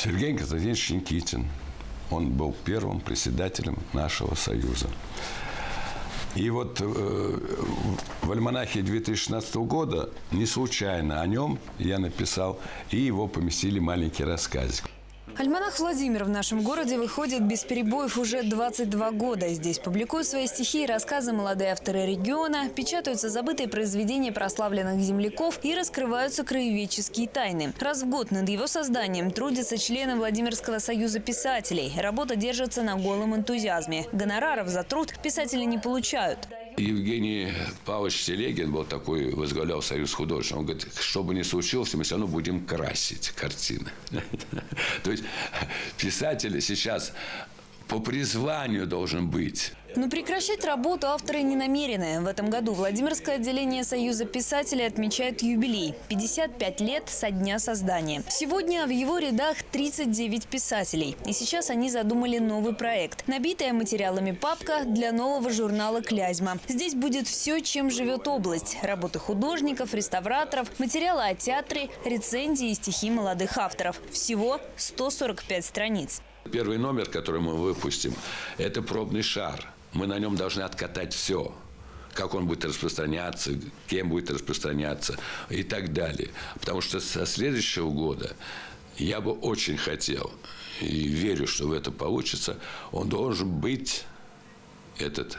Сергей Константинович Никитин. Он был первым председателем нашего союза. И вот в альманахе 2016 года не случайно о нем я написал, и его поместили маленький рассказик. Альманах «Владимир» в нашем городе выходит без перебоев уже 22 года. Здесь публикуют свои стихи и рассказы молодые авторы региона, печатаются забытые произведения прославленных земляков и раскрываются краеведческие тайны. Раз в год над его созданием трудятся члены Владимирского союза писателей. Работа держится на голом энтузиазме. Гонораров за труд писатели не получают. Евгений Павлович Телегин был такой, возглавлял союз художников. Он говорит, что бы ни случилось, мы все равно будем красить картины. То есть писатель сейчас по призванию должен быть. Но прекращать работу авторы не намерены. В этом году Владимирское отделение Союза писателей отмечает юбилей – 55 лет со дня создания. Сегодня в его рядах 39 писателей. И сейчас они задумали новый проект. Набитая материалами папка для нового журнала «Клязьма». Здесь будет все, чем живет область. Работы художников, реставраторов, материалы о театре, рецензии и стихи молодых авторов. Всего 145 страниц. Первый номер, который мы выпустим, это пробный шар. Мы на нем должны откатать все. Как он будет распространяться, кем будет распространяться и так далее. Потому что со следующего года я бы очень хотел, и верю, что в это получится, он должен быть, этот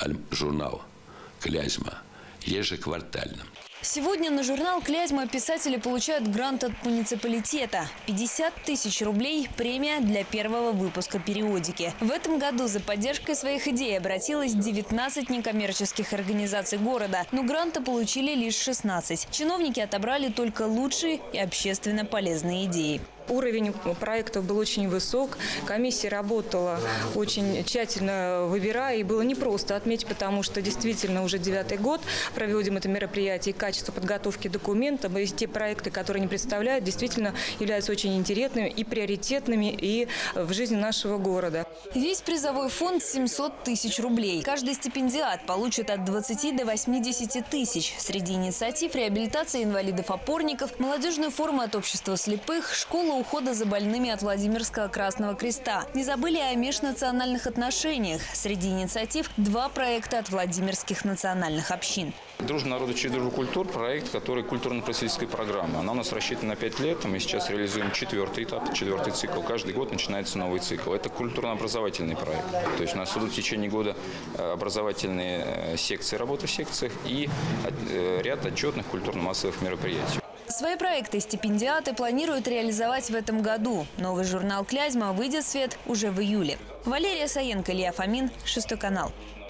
журнал «Клязьма», ежеквартальным. Сегодня на журнал «Клязьма» писатели получают грант от муниципалитета. 50 тысяч рублей – премия для первого выпуска периодики. В этом году за поддержкой своих идей обратилось 19 некоммерческих организаций города, но гранта получили лишь 16. Чиновники отобрали только лучшие и общественно полезные идеи. Уровень проектов был очень высок. Комиссия работала очень тщательно, выбирая. И было непросто отметить, потому что действительно уже 9-й год проводим это мероприятие. И качество подготовки документов, и те проекты, которые они представляют, действительно являются очень интересными и приоритетными и в жизни нашего города. Весь призовой фонд 700 тысяч рублей. Каждый стипендиат получит от 20 до 80 тысяч. Среди инициатив реабилитация инвалидов-опорников, молодежная форма от общества слепых, школа ухода за больными от Владимирского Красного Креста. Не забыли о межнациональных отношениях. Среди инициатив 2 проекта от Владимирских национальных общин. «Дружба народу через дружбу культур» – проект, который культурно-просветительская программа. Она у нас рассчитана на 5 лет. Мы сейчас реализуем 4-й этап, 4-й цикл. Каждый год начинается новый цикл. Это культурно-образовательный проект. То есть у нас идут в течение года образовательные секции, работы в секциях и ряд отчетных культурно-массовых мероприятий. Свои проекты стипендиаты планируют реализовать в этом году. Новый журнал «Клязьма» выйдет в свет уже в июле. Валерия Саенко, Илья Фомин, 6 канал.